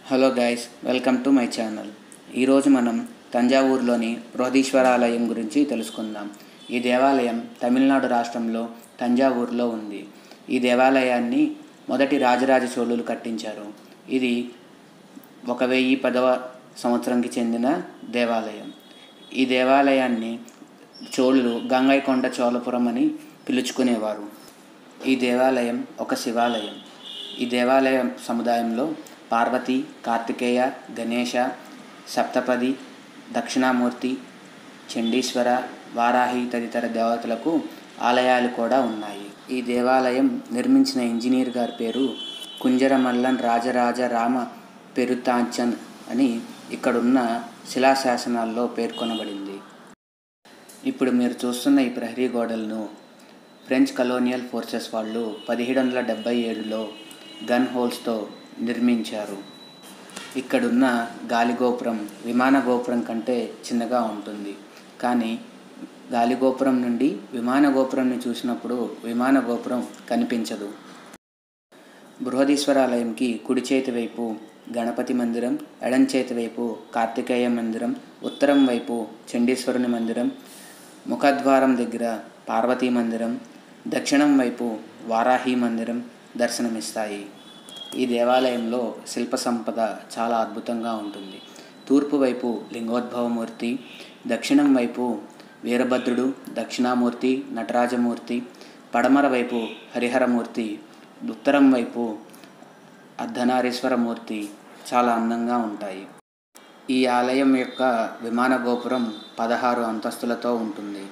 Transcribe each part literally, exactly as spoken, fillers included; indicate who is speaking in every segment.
Speaker 1: Hello guys, welcome to my channel. ఈరోజు మనం తంజావూరులోని బృహదీశ్వర ఆలయం గురించి తెలుసుకుందాం. ఈ దేవాలయం తమిళనాడు రాష్ట్రంలో తంజావూరులో ఉంది. ఈ దేవాలయాన్ని మొదటి రాజరాజ చోళులు కట్టించారు. ఇది ఒక వెయ్యి పదవ సంవత్సరంకి చెందిన దేవాలయం. ఈ దేవాలయాన్ని చోళులు గంగైకొండ చోళపురం అని పిలుచుకునేవారు. ఈ దేవాలయం ఒక శివాలయం. ఈ దేవాలయం సముదాయంలో పార్వతి, కార్తికేయ, గణేశ, సప్తపది, దక్షిణామూర్తి, చండీశ్వర, వారాహి తదితర దేవతలకు ఆలయాలు కూడా ఉన్నాయి. ఈ దేవాలయం నిర్మించిన ఇంజనీర్ గారి పేరు కుంజరమల్లన్ రాజరాజ రామ పెరుతాంచన్ అని ఇక్కడున్న శిలాశాసనాల్లో పేర్కొనబడింది. ఇప్పుడు మీరు చూస్తున్న ఈ ప్రహరీ గోడలను ఫ్రెంచ్ కలోనియల్ ఫోర్సెస్ వాళ్ళు పదిహేడు వందల డెబ్బై ఏడులో గన్ హోల్స్తో నిర్మించారు. ఇక్కడున్న గాలిగోపురం విమాన గోపురం కంటే చిన్నగా ఉంటుంది. కానీ గాలిగోపురం నుండి విమాన గోపురంని చూసినప్పుడు విమాన గోపురం కనిపించదు. బృహదీశ్వరాలయంకి కుడి చేతి వైపు గణపతి మందిరం, ఎడం చేతి వైపు కార్తికేయ మందిరం, ఉత్తరం వైపు చండీశ్వరుని మందిరం, ముఖద్వారం దగ్గర పార్వతీ మందిరం, దక్షిణం వైపు వారాహి మందిరం దర్శనమిస్తాయి. ఈ దేవాలయంలో శిల్ప సంపద చాలా అద్భుతంగా ఉంటుంది. తూర్పు వైపు లింగోద్భవమూర్తి, దక్షిణం వైపు వీరభద్రుడు, దక్షిణామూర్తి, నటరాజమూర్తి, పడమర వైపు హరిహరమూర్తి, ఉత్తరం వైపు అర్ధనారీశ్వరమూర్తి చాలా అందంగా ఉంటాయి. ఈ ఆలయం యొక్క విమాన గోపురం పదహారు అంతస్తులతో ఉంటుంది.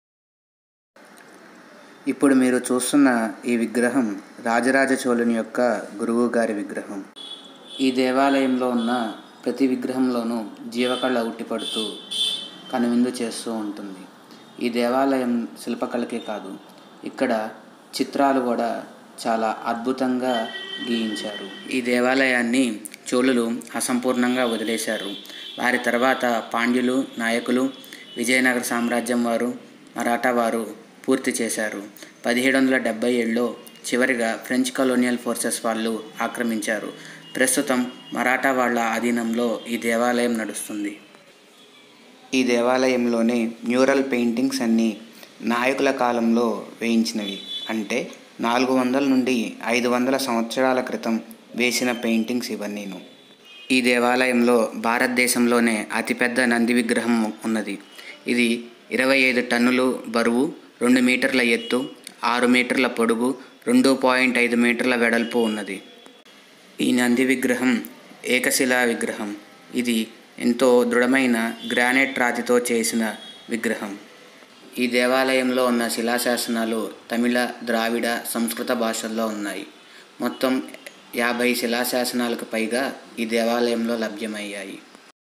Speaker 1: ఇప్పుడు మీరు చూస్తున్న ఈ విగ్రహం రాజరాజ చోళుని యొక్క గురువు గారి విగ్రహం. ఈ దేవాలయంలో ఉన్న ప్రతి విగ్రహంలోనూ జీవకళ ఉట్టిపడుతూ కనువిందు చేస్తూ ఉంటుంది. ఈ దేవాలయం శిల్పకళకే కాదు, ఇక్కడ చిత్రాలు కూడా చాలా అద్భుతంగా గీయించారు. ఈ దేవాలయాన్ని చోళులు అసంపూర్ణంగా వదిలేశారు. వారి తర్వాత పాండ్యులు, నాయకులు, విజయనగర సామ్రాజ్యం వారు, మరాఠా వారు పూర్తి చేశారు. పదిహేడు వందల డెబ్బై ఏడులో చివరిగా ఫ్రెంచ్ కలోనియల్ ఫోర్సెస్ వాళ్ళు ఆక్రమించారు. ప్రస్తుతం మరాఠా వాళ్ళ ఆధీనంలో ఈ దేవాలయం నడుస్తుంది. ఈ దేవాలయంలోనే మ్యూరల్ పెయింటింగ్స్ అన్నీ నాయకుల కాలంలో వేయించినవి. అంటే నాలుగు వందల నుండి ఐదు వందల సంవత్సరాల క్రితం వేసిన పెయింటింగ్స్ ఇవన్నీను. ఈ దేవాలయంలో భారతదేశంలోనే అతిపెద్ద నంది విగ్రహం ఉన్నది. ఇది ఇరవై ఐదు టన్నులు బరువు, రెండు మీటర్ల ఎత్తు, ఆరు మీటర్ల పొడుగు, రెండు పాయింట్ ఐదు మీటర్ల వెడల్పు ఉన్నది. ఈ నంది విగ్రహం ఏకశిలా విగ్రహం. ఇది ఎంతో దృఢమైన గ్రానైట్ రాతితో చేసిన విగ్రహం. ఈ దేవాలయంలో ఉన్న శిలాశాసనాలు తమిళ, ద్రావిడ, సంస్కృత భాషల్లో ఉన్నాయి. మొత్తం యాభై శిలాశాసనాలకు పైగా ఈ దేవాలయంలో లభ్యమయ్యాయి.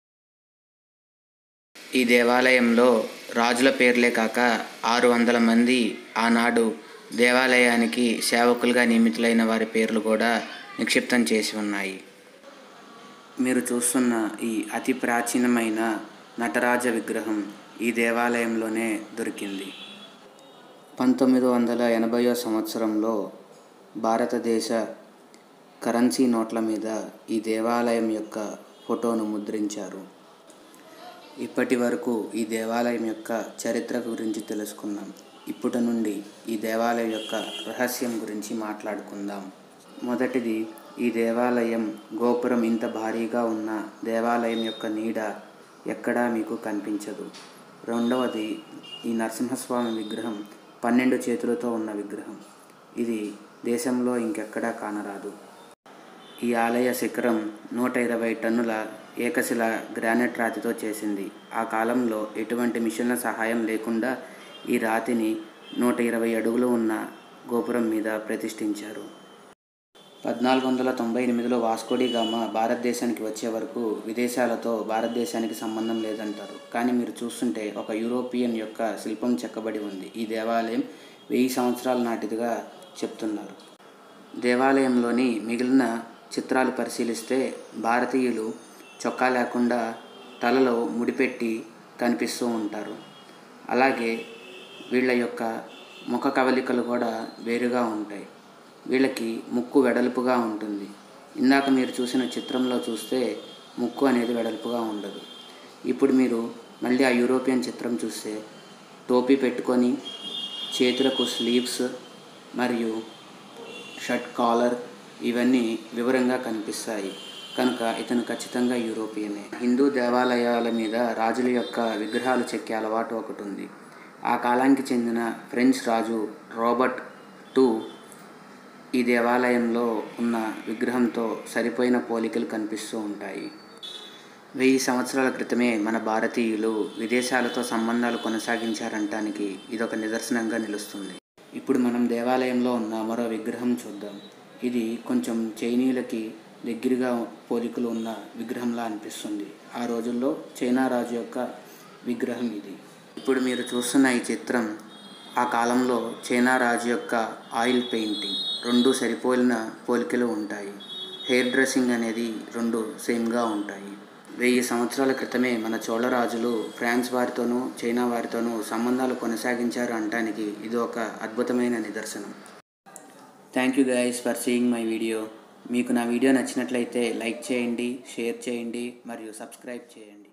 Speaker 1: ఈ దేవాలయంలో రాజుల పేర్లే కాక ఆరు వందల మంది ఆనాడు దేవాలయానికి సేవకులుగా నియమితులైన వారి పేర్లు కూడా నిక్షిప్తం చేసి ఉన్నాయి. మీరు చూస్తున్న ఈ అతి ప్రాచీనమైన నటరాజ విగ్రహం ఈ దేవాలయంలోనే దొరికింది. పంతొమ్మిది వందల ఎనభైవ సంవత్సరంలో భారతదేశ కరెన్సీ నోట్ల మీద ఈ దేవాలయం యొక్క ఫోటోను ముద్రించారు. ఇప్పటి వరకు ఈ దేవాలయం యొక్క చరిత్ర గురించి తెలుసుకున్నాం. ఇప్పటి నుండి ఈ దేవాలయం యొక్క రహస్యం గురించి మాట్లాడుకుందాం. మొదటిది, ఈ దేవాలయం గోపురం ఇంత భారీగా ఉన్న దేవాలయం యొక్క నీడ ఎక్కడా మీకు కనిపించదు. రెండవది, ఈ నరసింహస్వామి విగ్రహం పన్నెండు చేతులతో ఉన్న విగ్రహం. ఇది దేశంలో ఇంకెక్కడా కానరాదు. ఈ ఆలయ శిఖరం నూట ఇరవై టన్నుల ఏకశిల గ్రానైట్ రాతితో చేసింది. ఆ కాలంలో ఎటువంటి మిషన్ల సహాయం లేకుండా ఈ రాతిని నూట ఇరవై అడుగులు ఉన్న గోపురం మీద ప్రతిష్ఠించారు. పద్నాలుగు వందల తొంభై ఎనిమిదిలో వాస్కోడి గామా భారతదేశానికి వచ్చే వరకు విదేశాలతో భారతదేశానికి సంబంధం లేదంటారు. కానీ మీరు చూస్తుంటే ఒక యూరోపియన్ యొక్క శిల్పం చెక్కబడి ఉంది. ఈ దేవాలయం వెయ్యి సంవత్సరాల నాటిదిగా చెప్తున్నారు. దేవాలయంలోని మిగిలిన చిత్రాలు పరిశీలిస్తే భారతీయులు చొక్కా లేకుండా తలలో ముడిపెట్టి కనిపిస్తూ ఉంటారు. అలాగే వీళ్ళ యొక్క ముఖ కవలికలు కూడా వేరుగా ఉంటాయి. వీళ్ళకి ముక్కు వెడల్పుగా ఉంటుంది. ఇందాక మీరు చూసిన చిత్రంలో చూస్తే ముక్కు అనేది వెడల్పుగా ఉండదు. ఇప్పుడు మీరు మళ్ళీ ఆ యూరోపియన్ చిత్రం చూస్తే టోపీ పెట్టుకొని చేతులకు స్లీవ్స్ మరియు షర్ట్ కాలర్ ఇవన్నీ వివరంగా కనిపిస్తాయి. కనుక ఇతను ఖచ్చితంగా యూరోపియనే. హిందూ దేవాలయాల మీద రాజుల యొక్క విగ్రహాలు చెక్కే అలవాటు ఒకటి ఉంది. ఆ కాలానికి చెందిన ఫ్రెంచ్ రాజు రాబర్ట్ టూ ఈ దేవాలయంలో ఉన్న విగ్రహంతో సరిపోయిన పోలికలు కనిపిస్తూ ఉంటాయి. వెయ్యి సంవత్సరాల క్రితమే మన భారతీయులు విదేశాలతో సంబంధాలు కొనసాగించారనటానికి ఇదొక నిదర్శనంగా నిలుస్తుంది. ఇప్పుడు మనం దేవాలయంలో ఉన్న మరో విగ్రహం చూద్దాం. ఇది కొంచెం చైనీయులకి దగ్గరగా పోలికలు ఉన్న విగ్రహంలా అనిపిస్తుంది. ఆ రోజుల్లో చైనా రాజు యొక్క విగ్రహం ఇది. ఇప్పుడు మీరు చూస్తున్న ఈ చిత్రం ఆ కాలంలో చైనా రాజు యొక్క ఆయిల్ పెయింటింగ్. రెండు సరిపోలిన పోలికలు ఉంటాయి. హెయిర్ డ్రెస్సింగ్ అనేది రెండు సేమ్గా ఉంటాయి. వెయ్యి సంవత్సరాల క్రితమే మన చోళ రాజులు ఫ్రాన్స్ వారితోనూ చైనా వారితోనూ సంబంధాలు కొనసాగించారు అనటానికి ఇది ఒక అద్భుతమైన నిదర్శనం. Thank you guys for seeing my video. మీకు నా వీడియో నచ్చినట్లయితే లైక్ చేయండి, షేర్ చేయండి మరియు సబ్స్క్రైబ్ చేయండి.